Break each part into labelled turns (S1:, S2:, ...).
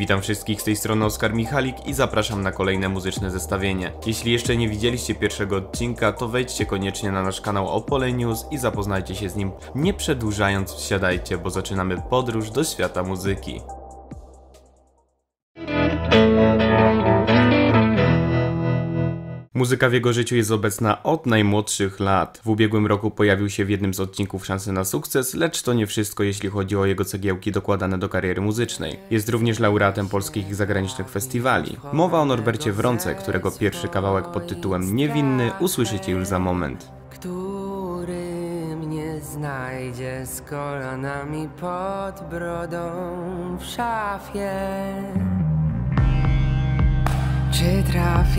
S1: Witam wszystkich, z tej strony Oskar Michalik i zapraszam na kolejne muzyczne zestawienie. Jeśli jeszcze nie widzieliście pierwszego odcinka, to wejdźcie koniecznie na nasz kanał Opole News i zapoznajcie się z nim. Nie przedłużając, wsiadajcie, bo zaczynamy podróż do świata muzyki. Muzyka w jego życiu jest obecna od najmłodszych lat. W ubiegłym roku pojawił się w jednym z odcinków Szansy na sukces, lecz to nie wszystko, jeśli chodzi o jego cegiełki dokładane do kariery muzycznej. Jest również laureatem polskich i zagranicznych festiwali. Mowa o Norbercie Wronce, którego pierwszy kawałek pod tytułem Niewinny usłyszycie już za moment.
S2: Który mnie znajdzie z kolanami pod brodą w szafie? Czy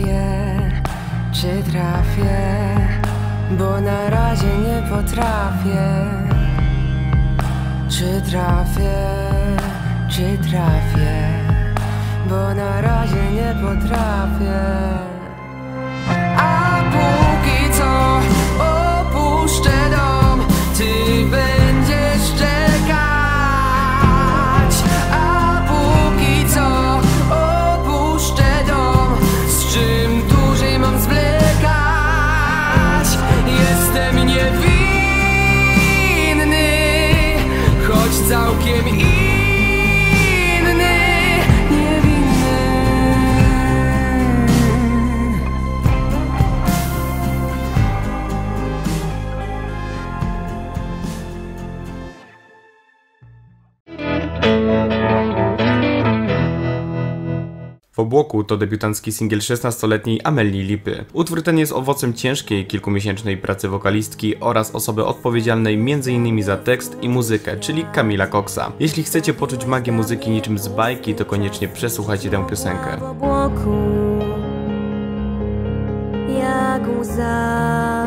S2: trafię, bo na razie nie potrafię. Czy trafię, bo na razie nie potrafię. A póki co opuszczę dom, ty będziesz czekać. A póki co opuszczę dom, z czym dłużej mam zwlekać. Jestem niewinny, choć całkiem inny.
S1: W obłoku to debiutancki singiel 16-letniej Amelii Lipy. Utwór ten jest owocem ciężkiej, kilkumiesięcznej pracy wokalistki oraz osoby odpowiedzialnej m.in. za tekst i muzykę, czyli Kamila Coxa. Jeśli chcecie poczuć magię muzyki niczym z bajki, to koniecznie przesłuchajcie tę piosenkę.
S3: W obłoku, jak łza,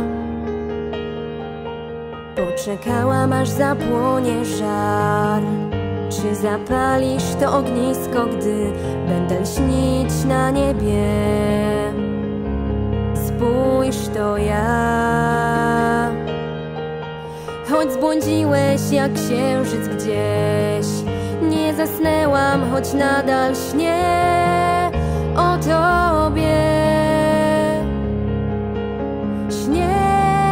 S3: poczekałam aż zapłonie żar. Czy zapalisz to ognisko, gdy będę śnić na niebie? Spójrz, to ja. Choć zbłądziłeś jak księżyc gdzieś, nie zasnęłam, choć nadal śnię o tobie. Śnię.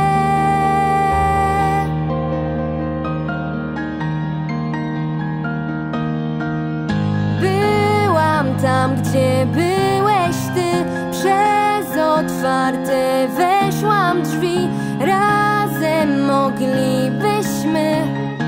S3: Tam, gdzie byłeś ty, przez otwarte weszłam drzwi. Razem moglibyśmy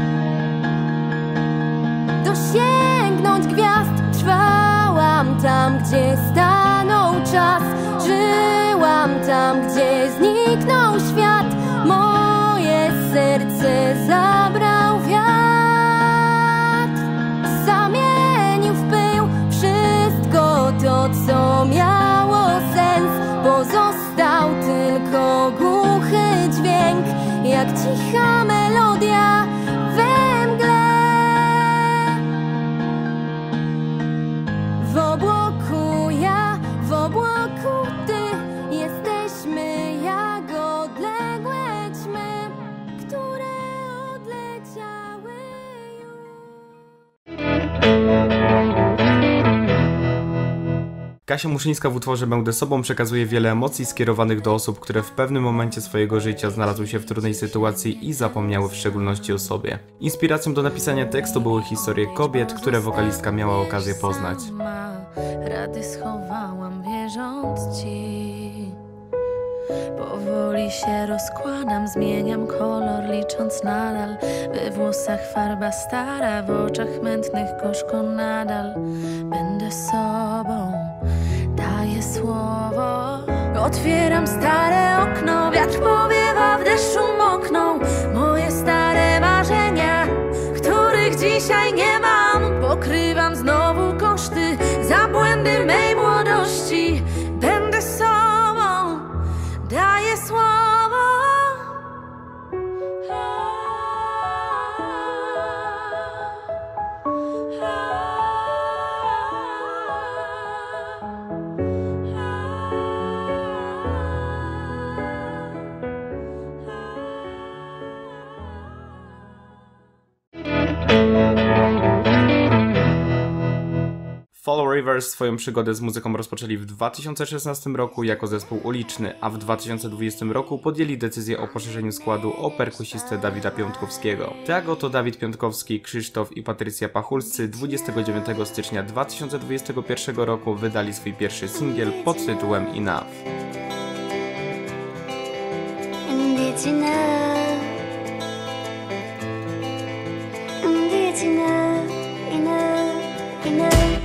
S3: dosięgnąć gwiazd. Trwałam tam, gdzie stanął czas. Żyłam tam, gdzie zniknął świat. Moje serce zabrał wiatr. Zamienił w pył to, co miało sens. Pozostał tylko głuchy dźwięk, jak cicha melodia we mgle. W obłoku ja, w obłoku ty, jesteśmy jak odległe ćmy, które odleciały już.
S1: Kasia Muszyńska w utworze Będę sobą przekazuje wiele emocji skierowanych do osób, które w pewnym momencie swojego życia znalazły się w trudnej sytuacji i zapomniały w szczególności o sobie. Inspiracją do napisania tekstu były historie kobiet, które wokalistka miała okazję poznać.
S4: Rady schowałam, wierząc ci. Powoli się rozkładam, zmieniam kolor, licząc nadal. We włosach farba stara, w oczach mętnych gorzko nadal. Będę sobą, daję słowo. Otwieram stare okno, wiatr powiewa, w deszczu mokną moje stare marzenia, których dzisiaj nie mam. Pokrywam znowu koszty za błędy mej młodości. Będę sobą, daję słowo.
S1: Four Rivers swoją przygodę z muzyką rozpoczęli w 2016 roku jako zespół uliczny, a w 2020 roku podjęli decyzję o poszerzeniu składu o perkusistę Dawida Piątkowskiego. Tak oto Dawid Piątkowski, Krzysztof i Patrycja Pachulscy 29 stycznia 2021 roku wydali swój pierwszy singiel pod tytułem Enough.
S3: And it's enough. And it's enough, enough, enough.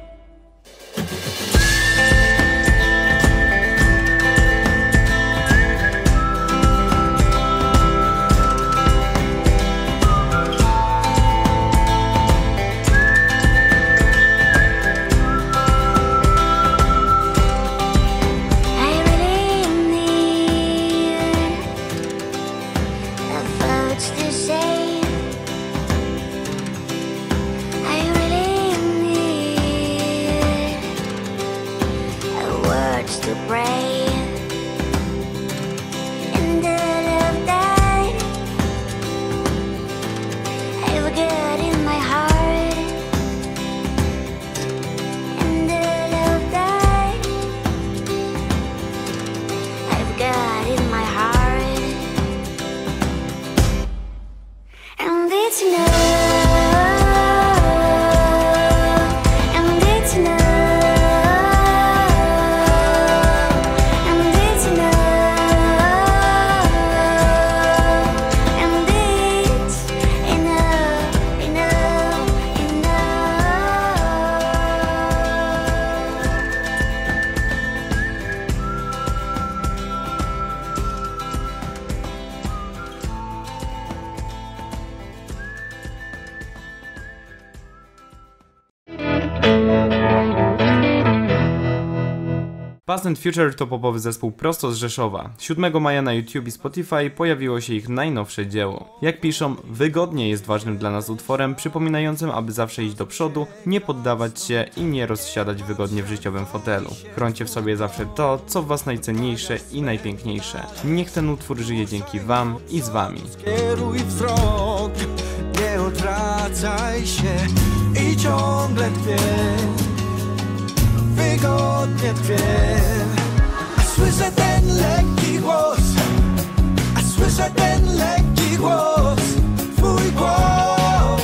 S1: Past and Future to popowy zespół prosto z Rzeszowa. 7 maja na YouTube i Spotify pojawiło się ich najnowsze dzieło. Jak piszą, wygodnie jest ważnym dla nas utworem, przypominającym, aby zawsze iść do przodu, nie poddawać się i nie rozsiadać wygodnie w życiowym fotelu. Chrońcie w sobie zawsze to, co w was najcenniejsze i najpiękniejsze. Niech ten utwór żyje dzięki wam i z wami.
S5: Kieruj wzrok, nie odwracaj się i ciągle tkwie. Wygodnie tkwie. A słyszę ten lekki głos, a słyszę ten lekki głos, twój głos.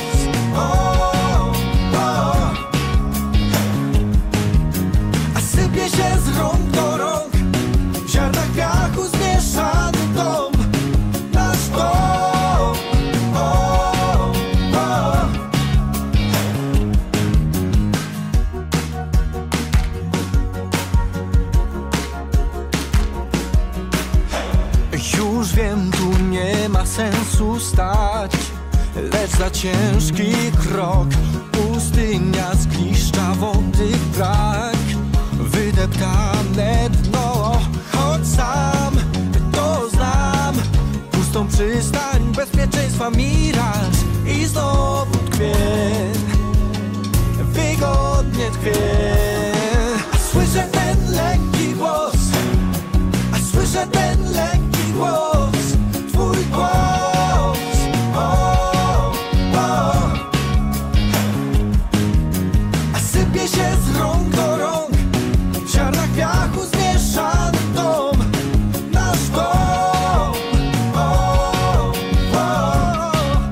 S5: A sypie się z rąk do rąk, w ziarnach piachu zmieszany dom, nasz dom. Już wiem, tu nie ma sensu stać, lecz za ciężki krok, pustynia zgliszcza, wody brak, wydeptane dno, choć sam to znam, pustą przystań, bezpieczeństwa miraż i znowu tkwie, wygodnie tkwie. A słyszę ten lekki głos, a słyszę ten lekki głos, twój głos. A sypie się z rąk do rąk, w ziarnach piachu zmieszany dom, nasz dom.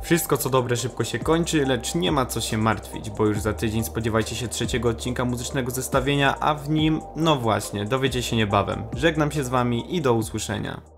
S1: Wszystko co dobre szybko się kończy, lecz nie ma co się martwić, bo już za tydzień spodziewajcie się 3. odcinka muzycznego zestawienia, a w nim, no właśnie, dowiecie się niebawem. Żegnam się z wami i do usłyszenia.